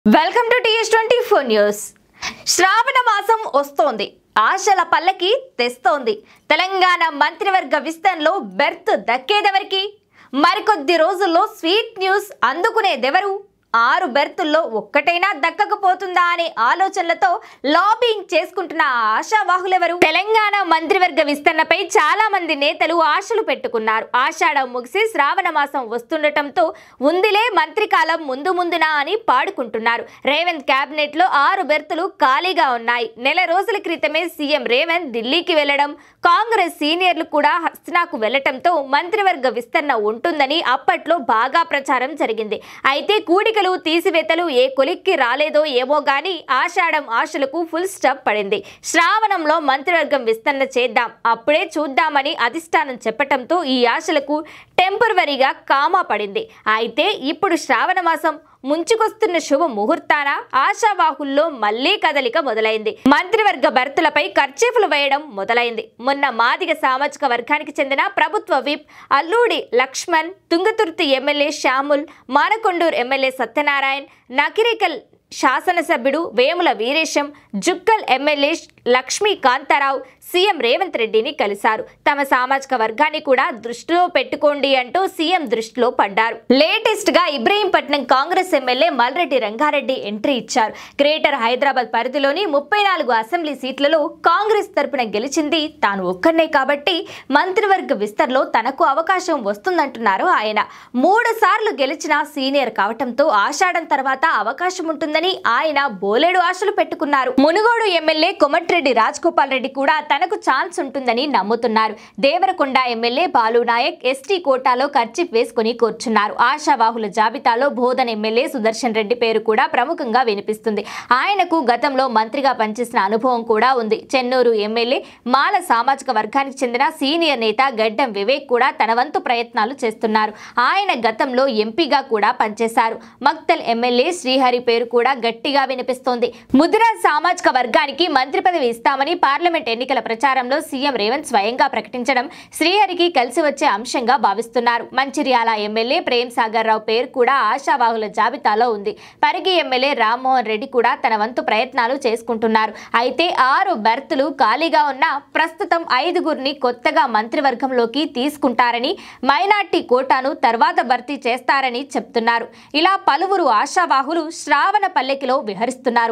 Welcome to TH24 news. శ్రావణ మాసం వస్తోంది. ఆశల పల్లకి తెస్తోంది. తెలంగాణ మంత్రివర్గ విస్తరణలో బెర్త్ దక్కేదెవరికి? మరికొద్ది రోజుల్లో స్వీట్ న్యూస్ అందుకునేదెవరు? 6 బెర్తుల్లో ఒక్కటైనా దక్కకపోతుందా అనే ఆలోచనలతో లాబింగ్ చేసుకుంటున్న ఆశావాహులెవరు? తెలంగాణ మంత్రివర్గ విస్తరణపై చాలా మంది నేతలు ఆశలు పెట్టుకున్నారు. ఆషాఢం ముగిసి శ్రావణ మాసం వస్తుండటంతో ఉందిలే మంత్రికాలం ముందునా అని పాడుకుంటున్నారు. రేవంత్ కేబినెట్ లో 6 బెర్తులు ఖాళీగా ఉన్నాయి. నెల రోజుల క్రితమే సీఎం రేవంత్ ఢిల్లీకి వెళ్లడం, కాంగ్రెస్ సీనియర్లు కూడా హస్తినాకు వెళ్లటంతో మంత్రివర్గ విస్తరణ ఉంటుందని అప్పట్లో బాగా ప్రచారం జరిగింది. అయితే కూడికలు తీసివేతలు ఏ కొలిక్కి రాలేదో ఏమో గానీ ఆషాఢం ఆశలకు ఫుల్ స్టాప్ పడింది. శ్రావణంలో మంత్రివర్గం విస్తరణ చేద్దాం, అప్పుడే చూద్దామని అధిష్టానం చెప్పటంతో ఈ ఆశలకు టెంపరవరీగా కామా పడింది. అయితే ఇప్పుడు శ్రావణ మాసం ముంచుకొస్తున్న శుభ ముహూర్తాన ఆశావాహుల్లో మళ్లీ కదలిక మొదలైంది. మంత్రివర్గ భర్తలపై కర్చీఫ్లు వేయడం మొదలైంది. మొన్న మాదిగ సామాజిక వర్గానికి చెందిన ప్రభుత్వ whip Alludi Laxman, Thungathurthi MLA Samuel, Manakondur MLA Satyanarayana, Nakrekal శాసనసభ్యుడు వేముల వీరేశం, జుక్కల్ ఎమ్మెల్యే లక్ష్మీ కాంతారావు సీఎం రేవంత్ రెడ్డిని కలిశారు. తమ సామాజిక వర్గాన్ని కూడా దృష్టిలో పెట్టుకోండి అంటూ సీఎం దృష్టిలో పడ్డారు. లేటెస్ట్ గా ఇబ్రహీంపట్నం కాంగ్రెస్ ఎమ్మెల్యే మల్రెడ్డి రంగారెడ్డి ఎంట్రీ ఇచ్చారు. గ్రేటర్ హైదరాబాద్ పరిధిలోని 34 అసెంబ్లీ సీట్లలో కాంగ్రెస్ తరపున గెలిచింది తాను ఒక్కనే కాబట్టి మంత్రివర్గ విస్తరణలో తనకు అవకాశం వస్తుందంటున్నారు ఆయన. 3 సార్లు గెలిచిన సీనియర్ కావటంతో ఆషాఢం తర్వాత అవకాశం ఉంటుందని ఆయన బోలెడు ఆశలు పెట్టుకున్నారు. మునుగోడు ఎమ్మెల్యే కోమటిరెడ్డి రాజగోపాల్ రెడ్డి కూడా తనకు ఛాన్స్ ఉంటుందని నమ్ముతున్నారు. దేవరకొండ ఎమ్మెల్యే బాలు నాయక్ ఎస్టీ కోటాలో కర్చీఫ్ వేసుకుని కూర్చున్నారు. ఆశావాహుల జాబితాలో బోధన్ ఎమ్మెల్యే సుదర్శన్ రెడ్డి పేరు కూడా ప్రముఖంగా వినిపిస్తుంది. ఆయనకు గతంలో మంత్రిగా పనిచేసిన అనుభవం కూడా ఉంది. చెన్నూరు ఎమ్మెల్యే మాల సామాజిక వర్గానికి చెందిన సీనియర్ నేత గడ్డం వివేక్ కూడా తన వంతు ప్రయత్నాలు చేస్తున్నారు. ఆయన గతంలో ఎంపీగా కూడా పనిచేశారు. మక్తల్ ఎమ్మెల్యే శ్రీహరి పేరు కూడా గట్టిగా వినిపిస్తోంది. ముదిరాజ్ సామాజిక వర్గానికి మంత్రి పదవి ఇస్తామని పార్లమెంట్ ఎన్నికల ప్రచారంలో సీఎం రేవంత్ స్వయంగా ప్రకటించడం శ్రీహరికి కలిసి వచ్చే అంశంగా భావిస్తున్నారు. మంచిర్యాల ఎమ్మెల్యే ప్రేమ్ సాగర్ రావు పేరు కూడా ఆశావాహుల జాబితాలో ఉంది. పరిగి ఎమ్మెల్యే రామ్మోహన్ రెడ్డి కూడా తన వంతు ప్రయత్నాలు చేసుకుంటున్నారు. అయితే 6 బెర్తులు ఖాళీగా ఉన్న ప్రస్తుతం 5గురిని కొత్తగా మంత్రివర్గంలోకి తీసుకుంటారని, మైనార్టీ కోటాను తర్వాత భర్తీ చేస్తారని చెప్తున్నారు. ఇలా పలువురు ఆశావాహులు శ్రావణ పల్లెకిలో విహరిస్తున్నారు.